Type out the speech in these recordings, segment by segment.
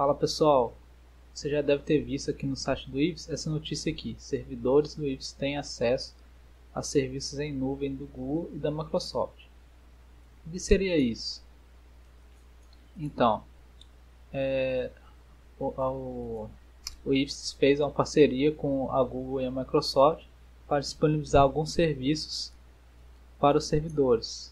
Fala pessoal, você já deve ter visto aqui no site do IFES essa notícia aqui: servidores do IFES têm acesso a serviços em nuvem do Google e da Microsoft. O que seria isso? Então, o IFES fez uma parceria com a Google e a Microsoft para disponibilizar alguns serviços para os servidores.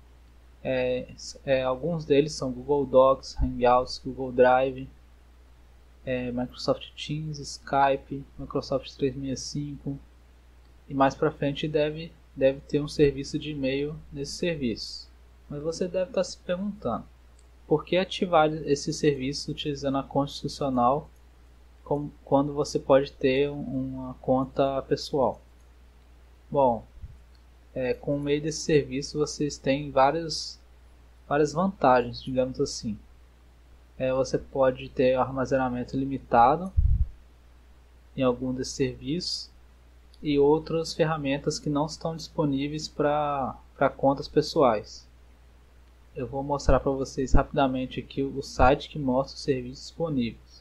Alguns deles são Google Docs, Hangouts, Google Drive, Microsoft Teams, Skype, Microsoft 365 e mais para frente deve ter um serviço de e-mail nesse serviço. Mas você deve estar se perguntando, por que ativar esse serviço utilizando a conta institucional quando você pode ter uma conta pessoal? Bom, com o meio desse serviço vocês têm várias vantagens, digamos assim. Você pode ter armazenamento limitado em algum desses serviços e outras ferramentas que não estão disponíveis para contas pessoais. Eu vou mostrar para vocês rapidamente aqui o site que mostra os serviços disponíveis.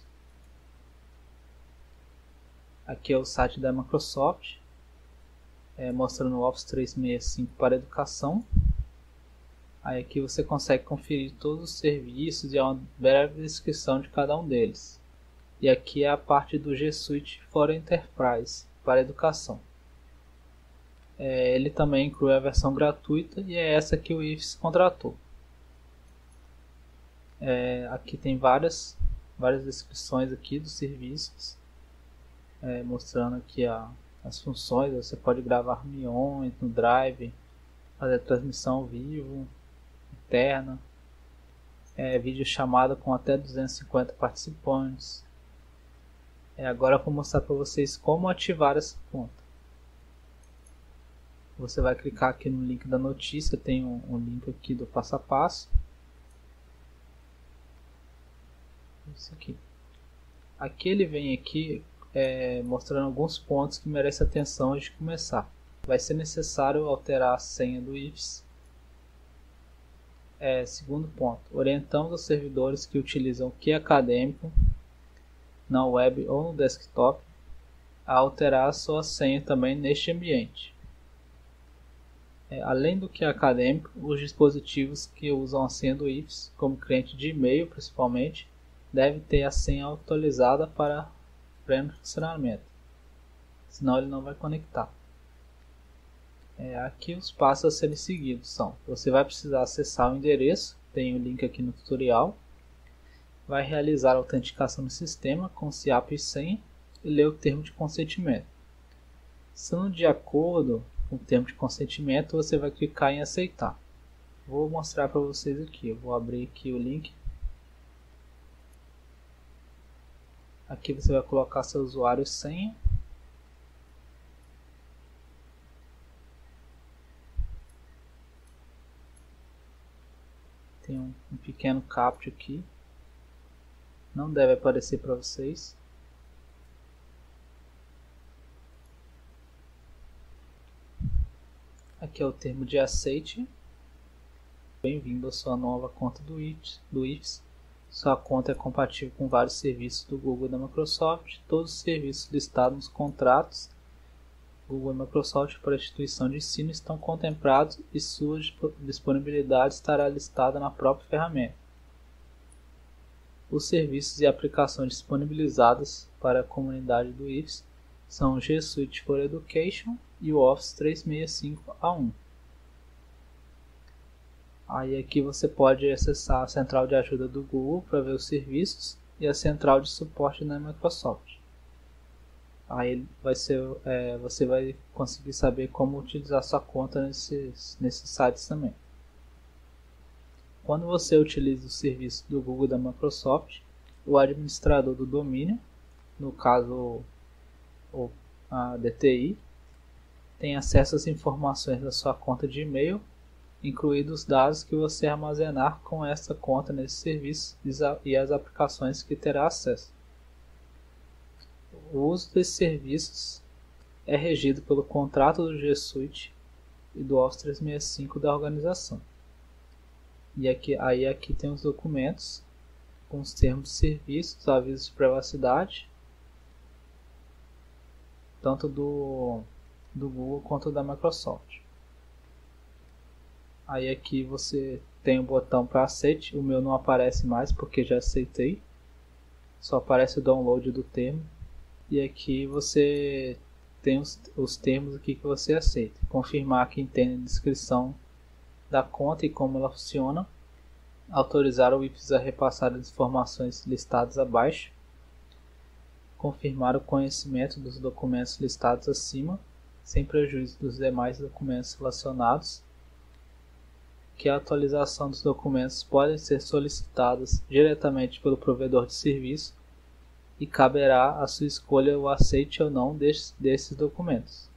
Aqui é o site da Microsoft, mostrando o Office 365 para educação. Aí aqui você consegue conferir todos os serviços e uma breve descrição de cada um deles. E aqui é a parte do G Suite for Enterprise para educação. Ele também inclui a versão gratuita e é essa que o IFES contratou. Aqui tem várias descrições aqui dos serviços, mostrando aqui as funções. Você pode gravar reuniões no Drive, fazer transmissão ao vivo, interna, vídeo chamada com até 250 participantes. Agora eu vou mostrar para vocês como ativar essa conta. Você vai clicar aqui no link da notícia, tem um link aqui do passo a passo. Isso aqui. Aqui ele vem aqui mostrando alguns pontos que merecem atenção antes de começar. Vai ser necessário alterar a senha do IFES. Segundo ponto, orientamos os servidores que utilizam o Key Acadêmico na web ou no desktop a alterar a sua senha também neste ambiente. Além do Key Acadêmico, os dispositivos que usam a senha do IFES, como cliente de e-mail principalmente, devem ter a senha atualizada para pleno funcionamento, senão ele não vai conectar. Aqui os passos a serem seguidos são: você vai precisar acessar o endereço, tem o link aqui no tutorial, vai realizar a autenticação no sistema com SIAP e senha e ler o termo de consentimento. Estando de acordo com o termo de consentimento, você vai clicar em aceitar. Vou mostrar para vocês aqui, eu vou abrir aqui o link. Aqui você vai colocar seu usuário e senha. Tem um pequeno captcha aqui, não deve aparecer para vocês. Aqui é o termo de aceite. Bem-vindo à sua nova conta do IFES. Sua conta é compatível com vários serviços do Google e da Microsoft. Todos os serviços listados nos contratos Google e Microsoft para a instituição de ensino estão contemplados e sua disponibilidade estará listada na própria ferramenta. Os serviços e aplicações disponibilizados para a comunidade do IFES são o G Suite for Education e o Office 365 A1. Aí aqui você pode acessar a central de ajuda do Google para ver os serviços e a central de suporte da Microsoft. Aí você vai conseguir saber como utilizar sua conta nesses sites também. Quando você utiliza o serviço do Google e da Microsoft, o administrador do domínio, no caso a DTI, tem acesso às informações da sua conta de e-mail, incluídos os dados que você armazenar com essa conta nesse serviço e as aplicações que terá acesso. O uso desses serviços é regido pelo contrato do G Suite e do Office 365 da organização. E aqui tem os documentos com os termos de serviço, os avisos de privacidade, tanto do Google quanto da Microsoft. Aí aqui você tem o botão para aceite, o meu não aparece mais porque já aceitei, só aparece o download do termo. E aqui você tem os termos aqui que você aceita. Confirmar que entende a descrição da conta e como ela funciona. Autorizar o IFES a repassar as informações listadas abaixo. Confirmar o conhecimento dos documentos listados acima, sem prejuízo dos demais documentos relacionados. Que a atualização dos documentos pode ser solicitadas diretamente pelo provedor de serviço e caberá à sua escolha o aceite ou não desses documentos.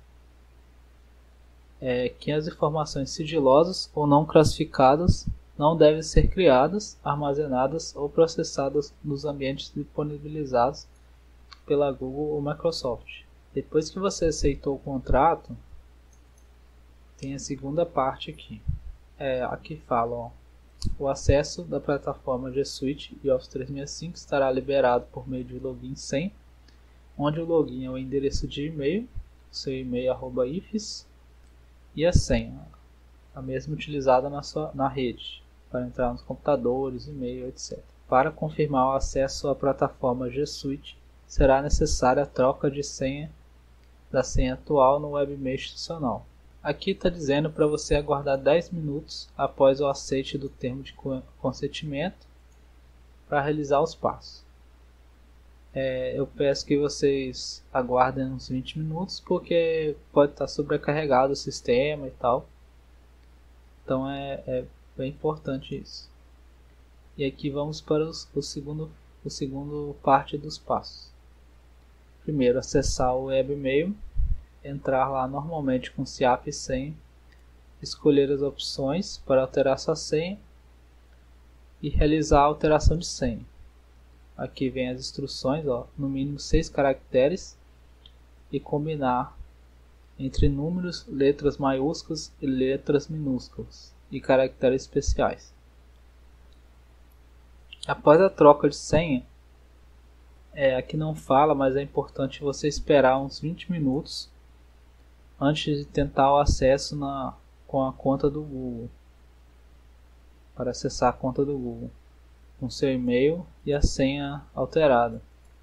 Que as informações sigilosas ou não classificadas não devem ser criadas, armazenadas ou processadas nos ambientes disponibilizados pela Google ou Microsoft. Depois que você aceitou o contrato, tem a segunda parte aqui. Aqui fala, o acesso da plataforma G Suite e Office 365 estará liberado por meio de login e senha, onde o login é o endereço de e-mail, seu e-mail @ifes, e a senha, a mesma utilizada na rede, para entrar nos computadores, e-mail, etc. Para confirmar o acesso à plataforma G Suite, será necessária a troca de senha da senha atual no webmail institucional. Aqui está dizendo para você aguardar 10 minutos após o aceite do termo de consentimento para realizar os passos. Eu peço que vocês aguardem uns 20 minutos porque pode estar sobrecarregado o sistema e tal. Então é bem importante isso. E aqui vamos para o segundo parte dos passos. Primeiro, acessar o webmail. Entrar lá normalmente com SIAP e senha, escolher as opções para alterar sua senha e realizar a alteração de senha. Aqui vem as instruções, no mínimo 6 caracteres, e combinar entre números, letras maiúsculas e letras minúsculas e caracteres especiais. Após a troca de senha, aqui não fala, mas é importante você esperar uns 20 minutos antes de tentar o acesso com a conta do Google, para acessar a conta do Google, com seu e-mail e a senha alterada.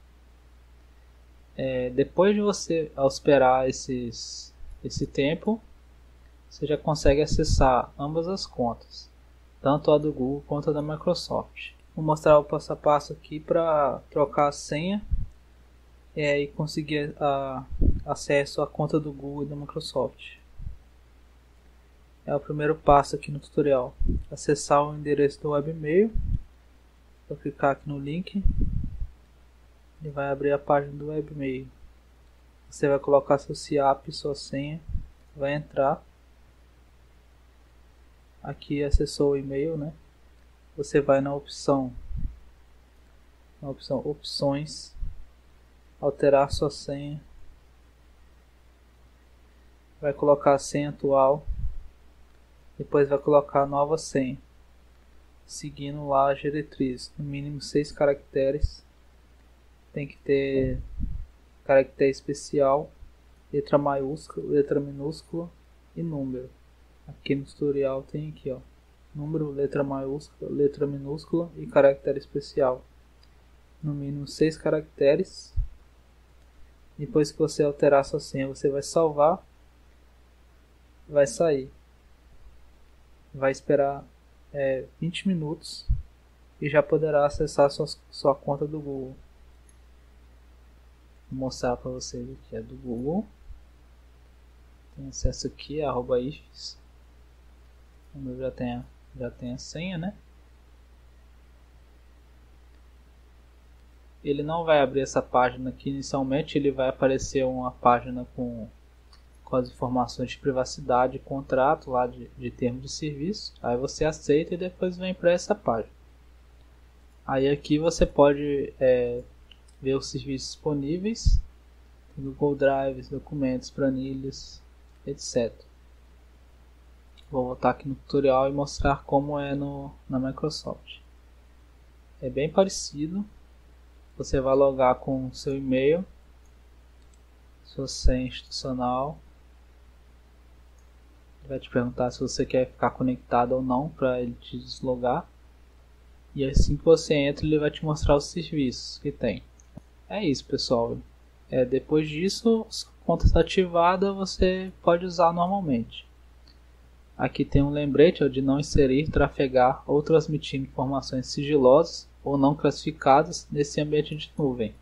Depois de você esperar esse tempo, você já consegue acessar ambas as contas, tanto a do Google quanto a da Microsoft. Vou mostrar o passo a passo aqui para trocar a senha e conseguir acesso à conta do Google e da Microsoft. É o primeiro passo aqui no tutorial. Acessar o endereço do webmail. Vou clicar aqui no link. Ele vai abrir a página do webmail. Você vai colocar seu SIAP, sua senha. Vai entrar. Aqui acessou o e-mail, né? Você vai na opção opções. Alterar sua senha, vai colocar a senha atual, depois vai colocar a nova senha, seguindo lá as diretrizes, no mínimo 6 caracteres, tem que ter caractere especial, letra maiúscula, letra minúscula e número. Aqui no tutorial tem aqui, número, letra maiúscula, letra minúscula e caractere especial, no mínimo 6 caracteres. Depois que você alterar sua senha, você vai salvar, vai sair, vai esperar 20 minutos e já poderá acessar sua conta do Google. Vou mostrar para vocês o que é do Google. Tem acesso aqui, @ifes. O meu já tem a senha, né? Ele não vai abrir essa página aqui inicialmente, ele vai aparecer uma página com as informações de privacidade, contrato lá de termo de serviço. Aí você aceita e depois vem para essa página. Aí aqui você pode ver os serviços disponíveis, Google Drive, documentos, planilhas, etc. Vou voltar aqui no tutorial e mostrar como é na Microsoft. É bem parecido. Você vai logar com o seu e-mail, sua senha institucional. Ele vai te perguntar se você quer ficar conectado ou não para ele te deslogar. E assim que você entra, ele vai te mostrar os serviços que tem. É isso, pessoal. Depois disso, sua conta está ativada, você pode usar normalmente. Aqui tem um lembrete de não inserir, trafegar ou transmitir informações sigilosas ou não classificadas nesse ambiente de nuvem.